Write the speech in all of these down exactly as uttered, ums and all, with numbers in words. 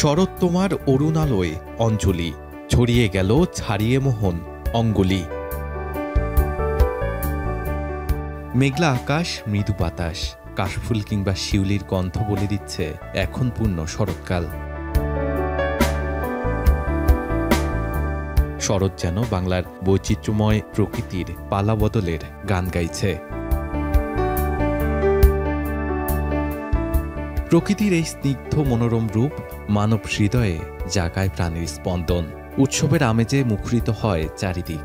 শরৎ তোমার অরুণালয়ে অঞ্জলি, ছড়িয়ে গেল ছাড়িয়ে মোহন অঙ্গুলি। মেঘলা আকাশ, মৃদু বাতাস, কাশফুল কিংবা শিউলির গন্ধ বলে দিচ্ছে এখন পূর্ণ শরৎকাল। শরৎ যেন বাংলার বৈচিত্র্যময় প্রকৃতির পালা বদলের গান গাইছে। প্রকৃতির এই স্নিগ্ধ মনোরম রূপ মানব হৃদয়ে জাগায় প্রাণের স্পন্দন। উৎসবের আমেজে মুখরিত হয় চারিদিক।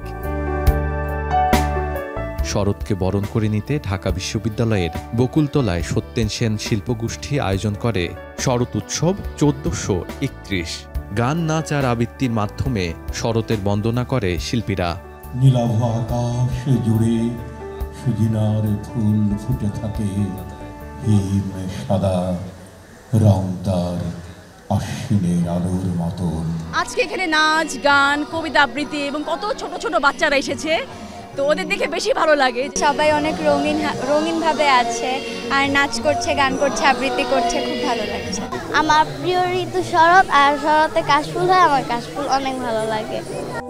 শরৎকে বরণ করে নিতে ঢাকা বিশ্ববিদ্যালয়ের বকুলতলায় সত্যেন সেন শিল্পগোষ্ঠী আয়োজন করে শরৎ উৎসব চোদ্দশো একত্রিশ। গান, নাচ আর আবৃত্তির মাধ্যমে শরতের বন্দনা করে শিল্পীরা। নীলাভ আকাশ জুড়ে সুজিনার ফুল ফুটে থাকে, হিম সাদা রং তার আশ্বিনের আলোর মতন। আজকে এখানে নাচ, গান, কবিতা আবৃত্তি এবং কত ছোট ছোট বাচ্চারা এসেছে, তো ওদের দেখে বেশি ভালো লাগে। সবাই অনেক রঙিন রঙিন ভাবে আছে আর নাচ করছে, গান করছে, আবৃত্তি করছে, খুব ভালো লাগছে। আমার প্রিয় ঋতু শরৎ, আর শরতে কাশফুল হয়, আমার কাশফুল অনেক ভালো লাগে।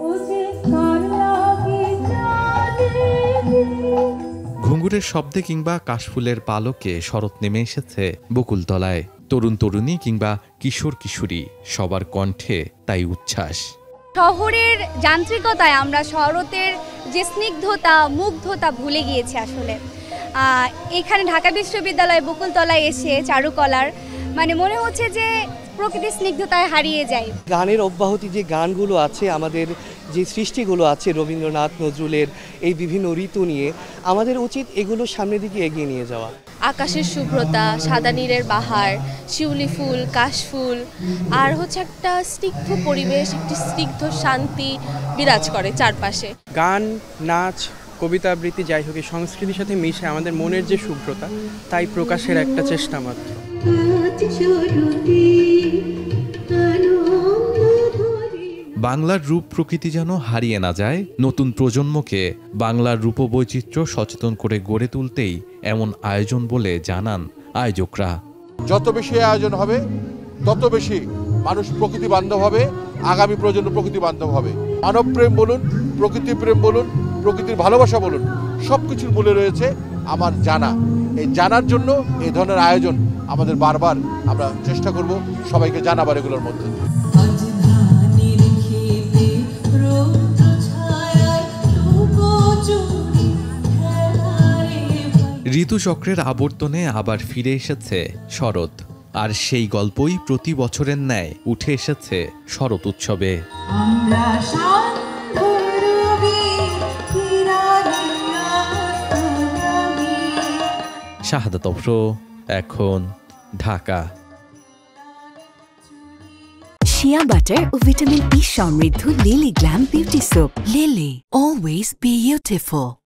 ঘুঙুরের শব্দে কিংবা কাশফুলের পালকে শরৎ নেমে এসেছে বকুলতলায়। তরুণ তরুণী কিংবা কিশোর কিশোরী সবার কণ্ঠে তাই উচ্ছ্বাস। শহরের যান্ত্রিকতায় আমরা শরতের যে স্নিগ্ধতা, মুগ্ধতা ভুলে গিয়েছি আসলে। এখানে ঢাকা বিশ্ববিদ্যালয় বকুলতলায় এসে চারুকলার মানে মনে হচ্ছে যে প্রকৃতির স্নিগ্ধতায় হারিয়ে যায়। গানের অব্যাহতি যে গানগুলো আছে, আমাদের যে সৃষ্টিগুলো আছে রবীন্দ্রনাথ, নজরুলের এই বিভিন্ন ঋতু নিয়ে, আমাদের উচিত এগুলো সামনের দিকে এগিয়ে নিয়ে যাওয়া। আকাশের শুভ্রতা, সাদা নীলের বাহার, শিউলি ফুল, কাশফুল, আর হচ্ছে একটা স্নিগ্ধ পরিবেশ, একটি স্নিগ্ধ শান্তি বিরাজ করে চারপাশে। গান, নাচ, কবিতা আবৃত্তি যাই হোক, সংস্কৃতির সাথে মিশে আমাদের মনের যে শুভ্রতা তাই প্রকাশের একটা চেষ্টা মাত্র। বাংলার রূপ প্রকৃতি যেন হারিয়ে না যায়, নতুন প্রজন্মকে বাংলার রূপবৈচিত্র্য সচেতন করে গড়ে তুলতেই এমন আয়োজন বলে জানান আয়োজকরা। যত বেশি আয়োজন হবে তত বেশি মানুষ প্রকৃতি বান্ধব হবে, আগামী প্রজন্ম প্রকৃতি বান্ধব হবে। মানব প্রেম বলুন, প্রকৃতি প্রেম বলুন, প্রকৃতির ভালোবাসা বলুন, সব কিছুর মূলে রয়েছে আমার জানা। এই জানার জন্য এই ধরনের আয়োজন আমাদের বারবার আমরা চেষ্টা করব সবাইকে জানাবার এগুলোর মধ্যে। ঋতুচক্রের আবর্তনে আবার ফিরে এসেছে শরৎ, আর সেই গল্পই প্রতি বছরের ন্যায় উঠে এসেছে শরৎ উৎসবে। শাহাদাত অফরো, এখন, ঢাকা। শিয়া বাটার ও ভিটামিন ই সমৃদ্ধ Lily glam beauty soap. Lily, always beautiful.